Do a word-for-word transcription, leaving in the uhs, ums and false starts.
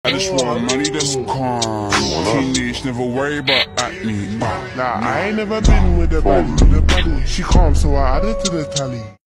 I just want money that's calm. Teenage, never worry about acne. Nah, I ain't never been with a baddie. She calm, so I added to the tally.